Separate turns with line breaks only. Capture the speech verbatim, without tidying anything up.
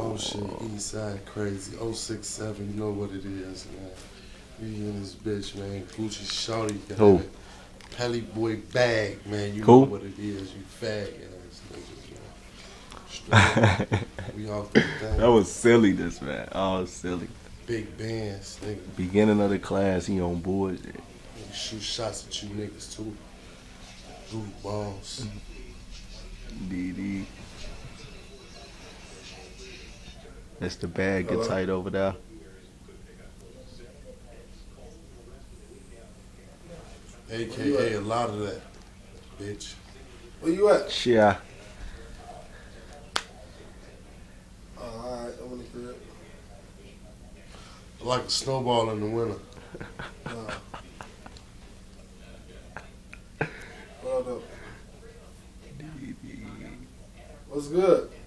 Oh shit, Eastside crazy. oh six seven, you know what it is, man. We in this bitch, man. Gucci Shorty got
Who?
it. Pelly Boy bag, man. You
Who?
know what it is. You fag ass niggas, man. Straight up. We off the thing.
That was silliness, man. Oh, silly.
Big bands, nigga.
Beginning of the class, he on board.
We shoot shots at you niggas too. Blue balls.
Nee Dee. That's the bag get tight over there.
A K A a lot of that, bitch.
Where you at?
Yeah.
Uh, Alright, I'm in the crib.
Like a snowball in the winter.
Nah. What up?
Nee Dee.
What's good?